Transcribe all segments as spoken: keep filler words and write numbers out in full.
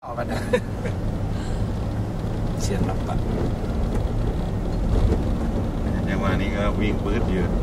ออกกันนะเสียงรับปัดอย่างว่านี้ก็วิ่งปื๊ดอยู่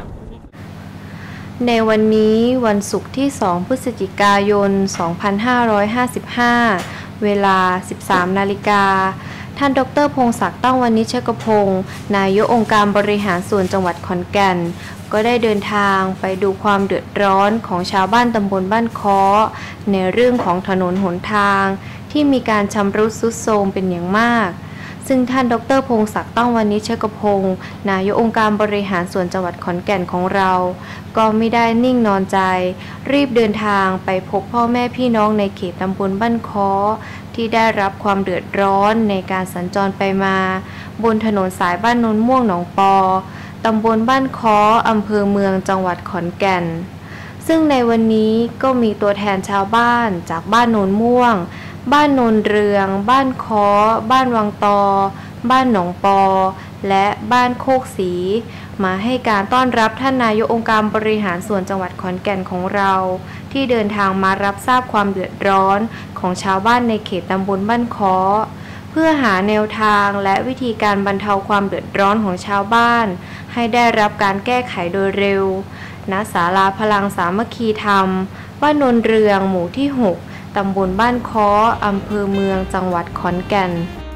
ในวันนี้วันศุกร์ที่สองพฤศจิกายนสองพันห้าร้อยห้าสิบห้าเวลา สิบสาม นาฬิกาท่านดร.พงศักดิ์ตั้งวณิชกพงศ์นายกองค์การบริหารส่วนจังหวัดขอนแก่นก็ได้เดินทางไปดูความเดือดร้อนของชาวบ้านตำบลบ้านค้อในเรื่องของถนนหนทางที่มีการชำรุดทรุดโทรมเป็นอย่างมากซึ่งท่านดร.พงศักดิ์ตั้งวณิชกพงศ์นายกองค์การบริหารส่วนจังหวัดขอนแก่นของเราก็ไม่ได้นิ่งนอนใจรีบเดินทางไปพบพ่อแม่พี่น้องในเขตตำบลบ้านค้อที่ได้รับความเดือดร้อนในการสัญจรไปมาบนถนนสายบ้านโนนม่วงหนองปอตำบลบ้านค้ออำเภอเมืองจังหวัดขอนแก่นซึ่งในวันนี้ก็มีตัวแทนชาวบ้านจากบ้านโนนม่วงบ้านโนนเรืองบ้านค้อบ้านวังตอบ้านหนองปอและบ้านโคกศรีมาให้การต้อนรับท่านนายกองค์การบริหารส่วนจังหวัดขอนแก่นของเราที่เดินทางมารับทราบความเดือดร้อนของชาวบ้านในเขตตำบลบ้านค้อเพื่อหาแนวทางและวิธีการบรรเทาความเดือดร้อนของชาวบ้านให้ได้รับการแก้ไขโดยเร็วณศาลาพลังสามัคคีธรรมบ้านโนนเรืองหมู่ที่หกตำบลบ้านค้ออำเภอเมืองจังหวัดขอนแก่น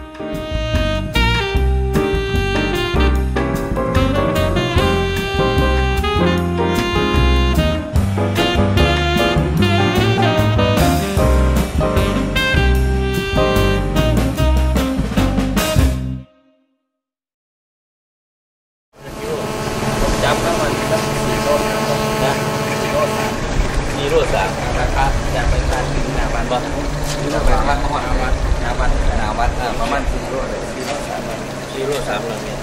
จับแล้วมันสักสี่โลนะสี่โลสามสี่โลสามนะครับจากไปทานถึงหน้าบ้านบ่ถึงหน้าบ้านบ้านหน้าบ้านหน้าบ้านหน้าบ้านประมาณสี่โลเลยสี่โลสามสี่โลสามเลยเนี่ย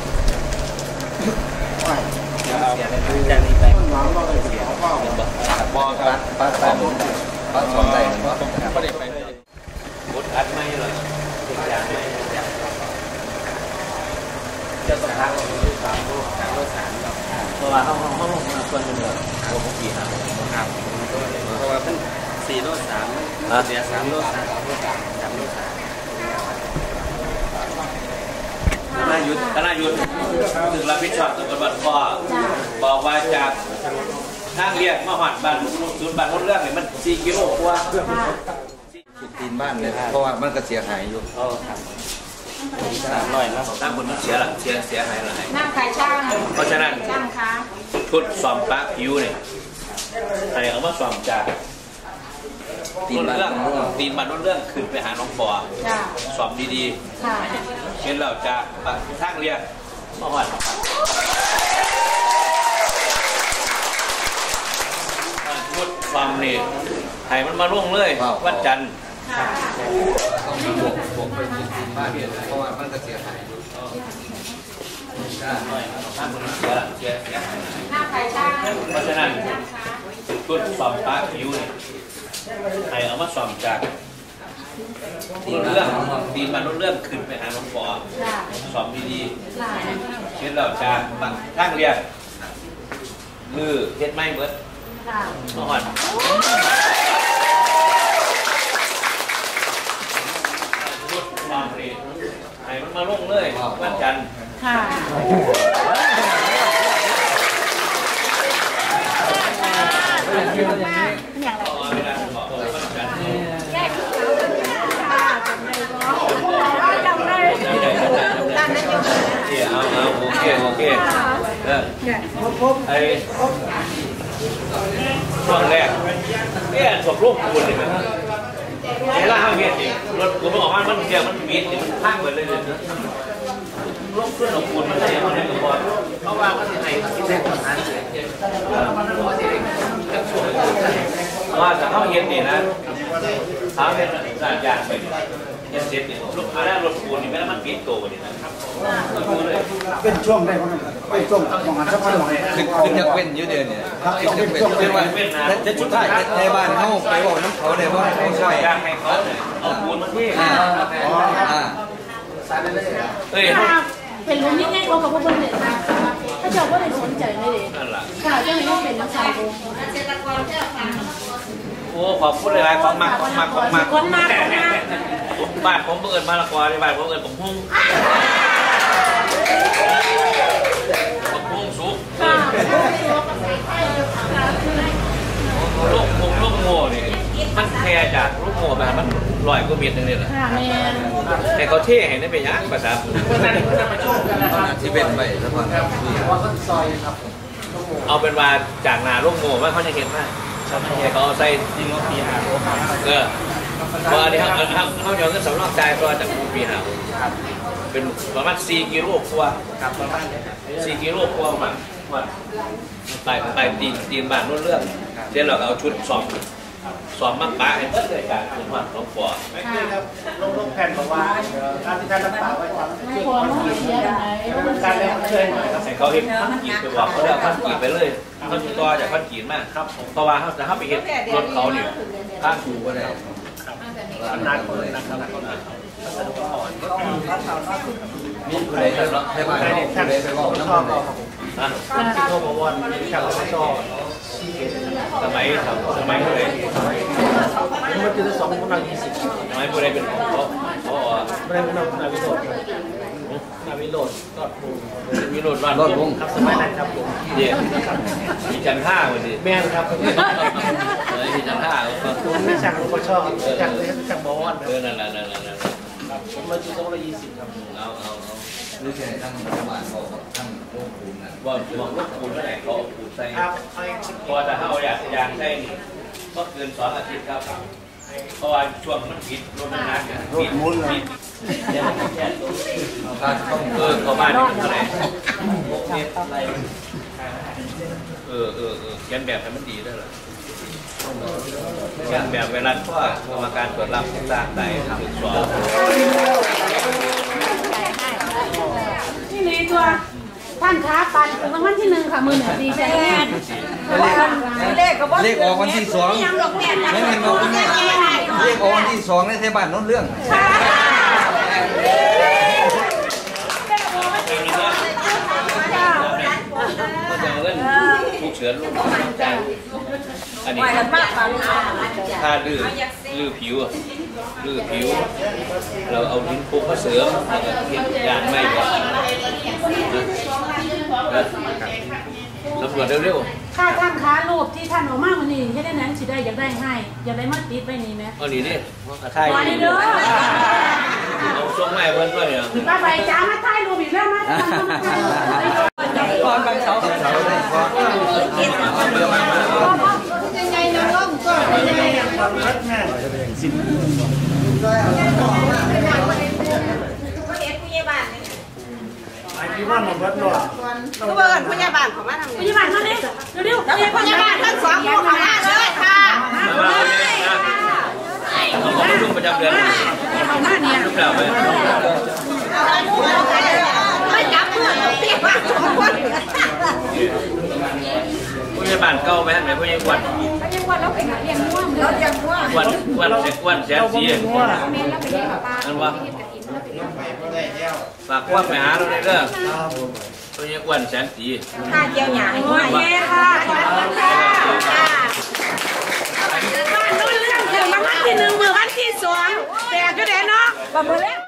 เสียเลยจากนี้ไปบ่บ่ครับป้าป้าป้าสอนใจหนึ่งว่าก็ได้ไปบุตรอัดไม่เลยติดยางไม่จะต้องทางเราดูสามโลสามโลสามเพราะว่าห้องห้องห้องมาส่วนหนึ่งเลยโอ้โหกี่ครับครับเพราะว่าเป็นสี่โลสามเสียสามโลสามสามโลสามคณะยุทธคณะยุทธถึงรับผิดชอบตัวบัตรพ่อบอกว่าจากทางเรียกมาหัดบ้านศูนย์บ้านคนเรื่องเนี่ยมันสี่กิโลกว่าสุดตีนบ้านเลยเพราะว่ามันก็เสียหายอยู่สามร้อยแล้วตั้งบนมันเสียหลังเสียเสียหายหลายนั่งขายช่างเพราะฉะนั้นช่างคะชุดซ้อมปลั๊กผิวเนี่ยใครเอามาซ้อมจากตีนเรื่องตีนมันเรื่องขึ้นไปหาน้องปอซ้อมดีๆเห็นเราจะทางเรียกมาหัดชุดซ้อมนี่ให้มันมาล่วงเลยวันจันทร์ต้องมีบวกบวกไปจริงๆบ้านเพราะว่ามันจะเสียหายอยู่ได้ถ้ามันเสียเสียเสียหายเพราะฉะนั้นชุดซ้อมปลั๊กผิวเนี่ยให้เอามาซ้อมจากตีนเรื่องตีนมันเรื่องขึ้นไปหาน้องปอซ้อมดีๆเช่นเราจะบังทางเรียกมือเฮ็ดไม้เบิดมาหอดชุดความเร็วให้มันมาลงเลยวันจันทร์ค่ะอย่างไรจำได้จำได้เอาเอาโอเคโอเคเออไอ้ช่วงแรกเนี่ยสอบรูปคุณเห็นไหมเวลาเขาเห็นรถกูมันออกมามันเดียวมันมีดมันพังไปเลยเลยนะรูปขึ้นของคุณมันจะยังไม่ได้กระบอกเพราะว่ามันจะไหนที่แรกมันหายว่าจะเข้าเย็นนี่นะเท้าเป็นการยางไปเย็นเสร็จเนี่ยรถมาแล้วรถปูนนี่ไม่แล้วมันปิดโตนี่นะครับเป็นช่วงได้ไหมเป็นช่วงมองหันสักพักหน่อยขึ้นจะเป็นยืดเดือนเนี่ยขึ้นจะเป็นเรียกว่าจะชุดท้ายในบ้านเขาไปบอกน้ำเขาเลยว่าเขาช่วยให้เขาเอาปูนมาที่อ่าอ่าเฮ้ยเป็นรุ่นยังไงเรากับพวกเพื่อนเนี่ยนะถ้าเจ้าก็เลยสนใจไม่ดีค่ะเจ้าไม่ต้องเป็นนักสายโบเกษตรกรเจ้าค่ะโอ้ขอบคุณหลายๆของมากของมากของมากคนมากคนมากบ้านผมเอิญมาละกอในบ้านผมเอิญผมพุ่งผมพุ่งสุกลูกพุ่งลูกโง่เนี่ยมันแค่จากลูกโง่แบบมันลอยก็เมียนึงเนี่ยแหละแต่เขาเท่เห็นได้เป็นยังภาษาที่เป็นไปสะพานเอาเป็นว่าจากนาลูกโง่ว่าเขาจะเห็นมากเขาเอาใส่ยิงปีหาเออพออันนี้เขาเขาเดี๋ยวก็สำรองใจตัวจากปีหาเป็นประมาณสี่กิโลกว่าสี่กิโลกว่าประมาณไปไปตีนตีนบ้านนู่นเรื่องเดี๋ยวเราเอาชุดสองสองมังปะให้เพื่อนเลยการถึงวันหลวงพ่อไม่เคยครับลงลงแผ่นบอกว่าการที่ท่านรักษาไว้ทำช่วยคนที่การเล่นเคยหน่อยครับให้เขาเห็นพันกีบไปบอกเขาเรียกพันกีบไปเลยเขาติดต่อจากพันกีบมากครับเพราะว่าเขาจะเข้าไปเห็นรถเขาเนี่ยข้างถูก็ได้ขนาดเลยนะครับมีใครให้บ้านเขาใครไปบอกน้ำมันเลยนะที่โทรมาวันแข่งมาชอบสมัยสมัยผู้ใดมันคือสองคนละยี่สิบสมัยผู้ใดเป็นของเขาเขาไม่ได้เป็นนาวิโรจน์นาวิโรจน์ก็ปูวิโรจน์บ้านรอดวงครับสมัยนั้นครับผมเดี๋ยวมีจันท่าวันนี้แม่ครับเลยมีจันท่าผมไม่ช่างผมก็ชอบจากเลยจากบอลเออนั่นแหละนั่นแหละนั่นครับผมมาจุดสองร้อยยี่สิบครับเอาเอาเอาหรือแค่ทั้งจังหวัดเขาทั้งโลกภูมินะว่าหมองลูกปูนอะไรเขาปูนใส่พอจะเข้าอยากยางใส่ก็เกินสองอาทิตย์ครับเพราะว่าช่วงมันปิดรถนานๆปิดมุ้นปิดการต้องเออเข้าบ้านนี่เท่าไหร่หกเมตรอะไรเออเออเออเขียนแบบให้มันดีได้หรอเขียนแบบเวลาข้อกรรมการตรวจรับต่างๆได้ถึงสองที่นี่ตัวท่านค้าปันถึงรางวัลที่หนึ่งค่ะมือหนึ่งดีใจแน่เลขเลขออกวันที่สองไม่เงินออกวันนี้เลขออกวันที่สองในเทศบาลน้นเรื่องก็จะเล่นทุกเชื้อลูกใจอันนี้ถ้าดื้อดื้อผิวดื้อผิวเราเอาดินปุ๊บมาเสริมแล้วก็เห็นยางไม่แบบตำรวจเร็วๆค่าท่านค้ารูปที่ท่านออกมาวันนี้ให้ได้นั้นสิได้อยากได้ให้อยากได้มาติดไว้นี่ไหมเอาดีดิถ่ายดีเด้อเอาช่วงไม้เพิ่นก็เนี่ยป้าใบจ้ามาถ่ายรูปอีกแล้วมาก่อนบางเสาเสาได้ก่อนยังไงนะร่มก็ยังไงความรักแม่สิบไอ้ที่ว่ามันวัดหลอดผู้เบิร์นผู้ใหญ่บ้านของมาทำผู้ใหญ่บ้านมาเนี่ยเร็วๆผู้ใหญ่บ้านทั้งสองผู้ของมาเลยค่ะเอาลูกประจำเดือนเอามาเนี่ยลูกแล้วไหมไม่จับเพื่อนเสียบ้านสองคนผู้ใหญ่บ้านเก่าไหมไหนผู้ใหญ่กวนผู้ใหญ่กวนเราเป็นเลี้ยงม้วนเราเลี้ยงม้วนกวนกวนเสกกวนแสนสีนั่นวะฝากว่าไปหาเราได้เด้อตัวนี้อ้วนแสนสีค่าเจียวหยาให้ด้วยค่ะขอบคุณค่ะบ้านนู้นเรื่องถึงมาวันที่หนึ่งเมื่อวันที่สองแต่ก็ได้เนาะบ่เมื่อแล้ว